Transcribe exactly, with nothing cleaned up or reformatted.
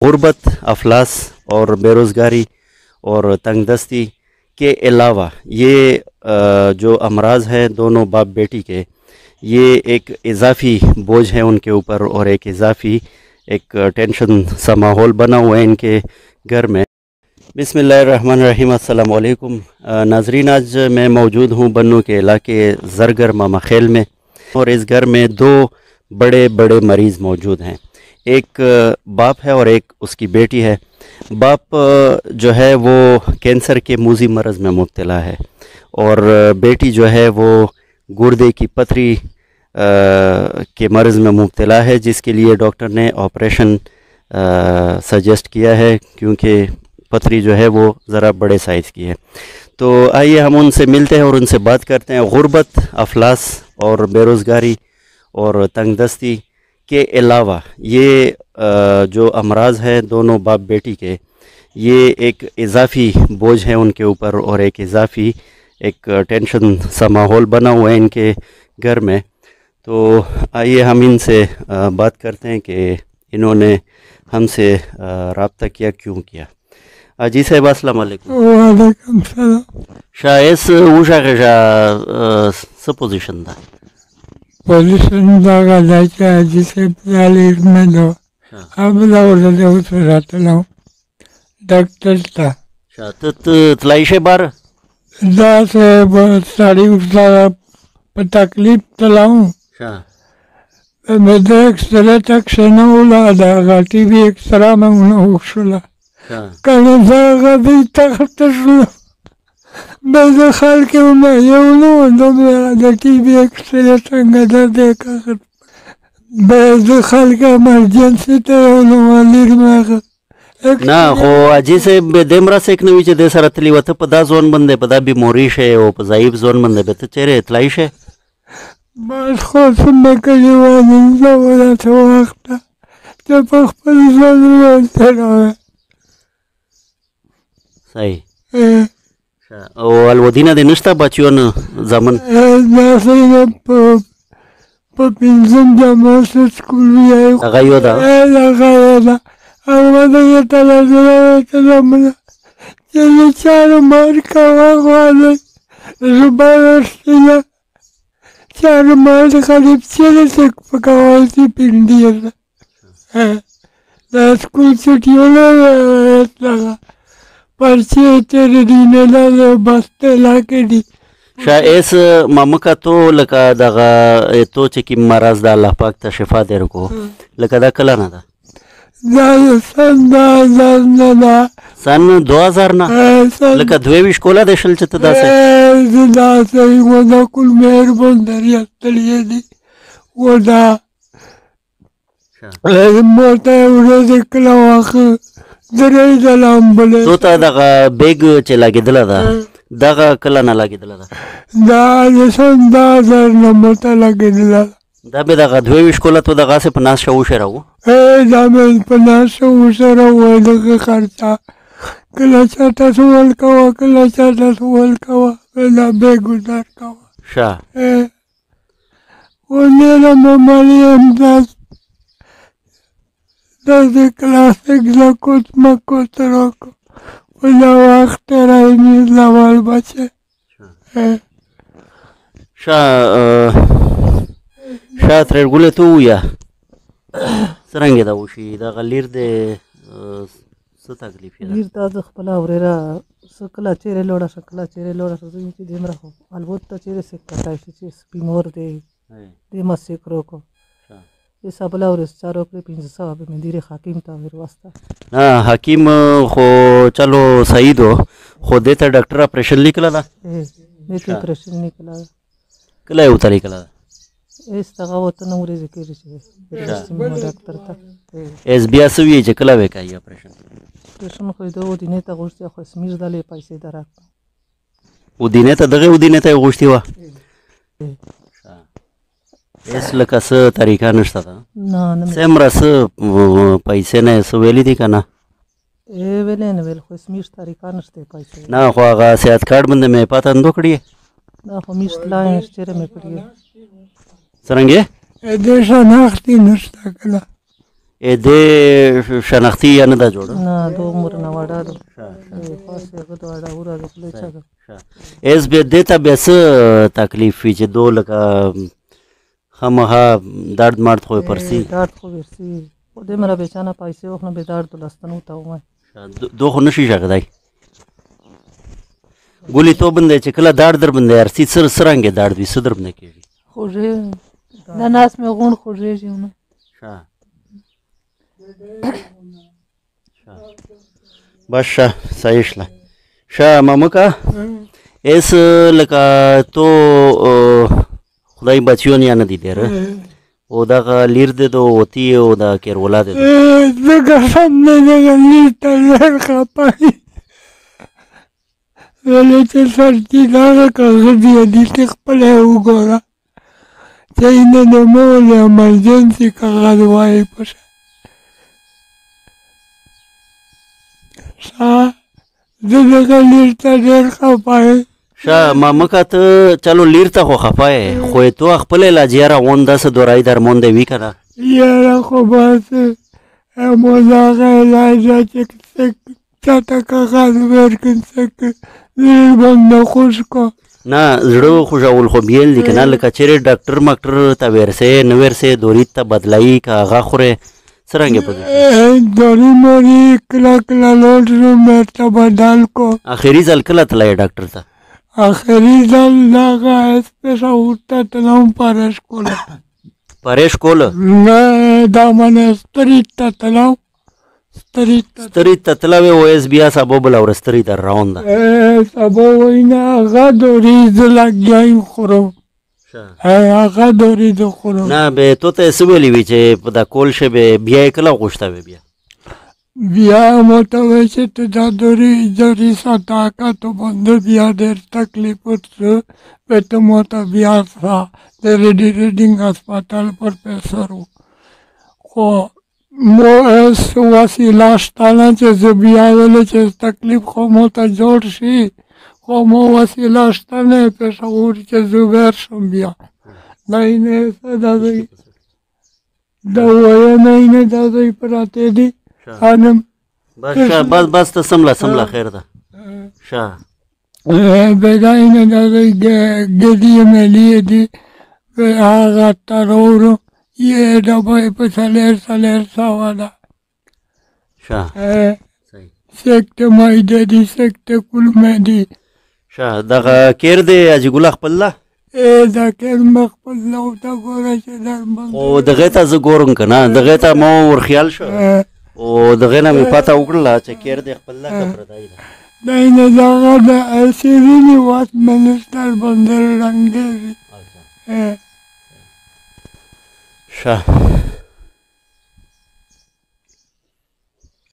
गुर्बत, अफलास और बेरोज़गारी और तंगदस्ती के अलावा ये जो अमराज हैं दोनों बाप बेटी के, ये एक इजाफ़ी बोझ है उनके ऊपर और एक इजाफ़ी एक टेंशन सा माहौल बना हुआ है इनके घर में। बिस्मिल्लाहिर्रहमानिर्रहीम, अस्सलाम वालेकुम नाजरीन। आज मैं मौजूद हूँ बन्नू के इलाके ज़रगर मामा खेल में और इस घर में दो बड़े बड़े मरीज़ मौजूद हैं। एक बाप है और एक उसकी बेटी है। बाप जो है वो कैंसर के मूजी मरज़ में मुब्तला है और बेटी जो है वो गुर्दे की पथरी के मर्ज़ में मुब्तला है, जिसके लिए डॉक्टर ने ऑपरेशन सजेस्ट किया है क्योंकि पथरी जो है वो ज़रा बड़े साइज़ की है। तो आइए हम उनसे मिलते हैं और उनसे बात करते हैं। गुर्बत, अफलास और बेरोज़गारी और तंगदस्ती के अलावा ये जो अमराज हैं दोनों बाप बेटी के, ये एक इजाफ़ी बोझ है उनके ऊपर और एक इजाफ़ी एक टेंशन सा माहौल बना हुआ है इनके घर में। तो आइए हम इनसे बात करते हैं कि इन्होंने हमसे रब्ता किया क्यों किया। जी साहब, अस्सलाम वालेकुम। वालेकुम सलाम। शायस उषा के सा पोजीशन था पोजीशन दागा जाके जिसे प्याली में दो अब लाओ ले उस रात लाओ डॉक्टर था शायद तलाइशे बार दा से सारी उसला पर तकलीफ तलाऊं मैं देख सरे तक से न उला दागा टीवी एक सरा में उन्हें उछला कल दागा भी तक तस्लो मैं खाल के उन्हें ये उन्हें दो मेरा टीवी एक सरे तंग दर देखा कर मैं खाल के इमरजेंसी ते उन्हें लीर में ना हो अजी से देमरा से एक नवी दे सर तली वत पदा जोन बंदे पदा भी मोरिश है ओ पजाइब जोन बंदे बेत चेहरे तलाइश है बस खुद में कहीं वाली लोग तो वक्त जब पर जोन में तेरा सही ओ अलवदीना दे नस्ता बच्चों न जमन ना सही ना प पिंजन जमा से स्कूल भी आए लगायो दा लगाया था अब ये तला तला तला मना चलो चार मार का वाले रुबार सिला चार मार करीब चले से पकावाल थी पिंडी है ना स्कूल छुट्टियों लगा पर्चे तेरे दीने ला बस्ते लाके दी शायस मामा का तो लका दगा तो चिकी मराज दा अल्लाह पाक ता शिफा दे रको लका दा कला ना दा सन दा सन दो हजार ना लका द्वेविश कोला देशल चित दा से दा से वो दा कुल मेहरबान दरिया तलिए दी वो दा मोटा उड़े से कला वाक दरे दलाम बोले तो ता दगा बेग चला गिदला दा दगा कला ना लगी दला दा दा ये सन दा दर न मोटा लगी दला दा बे दगा द्वेविश कोला तो दगा से पनास शौ शराऊ ए दा में पनास शौ शराऊ दगा खर्चा कला चाटा सुवल कवा कला चाटा सुवल कवा कला बेगुदार कवा शा ए वो मेरा ममाली अंदाज दस क्लास एक लकुत मको तरको वला वक्त रही नहीं लवाल बचे शा शा त्रेगुले तो या सरंगे दा उशी दा गलीर दे स तकलीफ है लीर दा खपला औरेरा सकला चेरे लोड़ा सकला चेरे लोड़ा सो देम रखो अलबत्ता चेरे से कटाई से बीमार दे दे मसे करो को ये सबला और चारों के पिंज सब में धीरे हकीम था मेरे वास्ता हाँ हकीम खो चलो सही दो खो देता डॉक्टर ऑपरेशन निकला था नहीं तो ऑपरेशन निकला कला उतारी कला इस तरह वो तो नूरे जिक्र से डॉक्टर था एस बी एस भी है कला वे का ये ऑपरेशन ऑपरेशन कोई दो दिन तक उससे कोई स्मिर डाले पैसे दरा वो दिन तक दगे वो दिन तक गोश्ती हुआ इस लका स तरीका नष्टा था ना ना सेम रस पैसे ने सवेली थी करना ए वेले ने वेल कोई स्मिर तरीका नष्टे पैसे ना ख्वागा सेहत कार्ड बंदे में पता अंदो कड़ी है ना हमीश लाइन चेहरे में पड़ी सरंगे देशा नाखती नष्टा कला ا دې شناختی یا نه دا جوړه نه دو عمر نه وړه ده خاص هغه د وړه وره د خپل چا ده ایس به دې ته بیا څه تکلیف وي چې دو لکه خامخا درد مرد خو پرسي درد خو ورسي خو دې مره بیچانه پیسې وخنه به درد لستنو ته وای دو خو نشي ژغدای ګولې تو بندې چې کله درد در بندې ارسي سر سرانګې درد وي صدر بنه کېږي خوږې د ناس مې غون خوږېږي نه ښه بس ښه صحیح شله ښه مامکه ایس لکه تو خدای بچیون یا نه دي ډېره او دغه لیر دی دو وتی او د کیرولا دی ځکه سم نه دغه لیر ته ډېر خپه ویلې چې سر چې دغه کاغذ یې دي چې خپله یې وګوره چې نه د مول ایمرجنسي کاغذ وایي په شا ښه زه دغه لیر ته ډېر خپه یم ښه مامکه ته چلو لیر ته خو خفه یې خو تو خپل علاج یاره غون داسې دورایي درمون دی وي که نه یاره خو بس همون هغه علاج چې چاته کاغذ ورکړي څه زړه باندې خوش کو نه زړه خوږول خو بیل دي که نه لکه چېرې ډاکټر مکټر ته ورسې نه ورسې دوري ته بدلایي که هغه خورې څرنګه پدې دوري موري کله کله لوټ شوم بیرته بدل کو اخري ځل کله تللی ډاکټر ته اخري ځل دغه پېښور ته تلم پارش کوله پرېش کوله نه دا منه ستري ته تلم ستري ستري ته تلوې اوس بیا سبا بله ورځ ستري ته روان ده سبا وایي نه هغه دوري زه لګیا یم خورم هغه دوري زه خورم نه به تو ته یې څه ویلي وي چې په دا کول شی به بیا یې کله غوښته وې بیا بیا ماته وایي چې ته دا دوري دوري ساته تو باندې بیا ډېر تکلیف ورته به ته ماته بیا سا د ریډي ریډینګ هسپتال پروفیسر و خو مو اس وسیله شته نه چې زه بیا ویلې چې تکلیف خو ماته جوړ شي خو مو وسیله شته نه پېښور چې زه ورشم بیا دا یې نه څه دا ځای دا ویونه یې نه دا ځای پراته دي خانم بس ښه بس بس ته سمله سمله خیر ده ښه به دا یې نه دا ځای ګډې ملي دي هغه ترورو یه ډبه په څلور څلور سوه ده ښه سکته معده دي سکته کولمه دي ښه دغه کیر دی حاجي ګله خپل ده دا کیر مې خپل ده ورته ګوره چې درمل خو دغې ته زه ګورم که نه دغې ته ما ورخیال شو او دغې نه مې پته وکړله چې کیر دی خپل ده که پردی ده دا یې نه دغه د سیریني واټ منسټر باندې رنګېږي ښه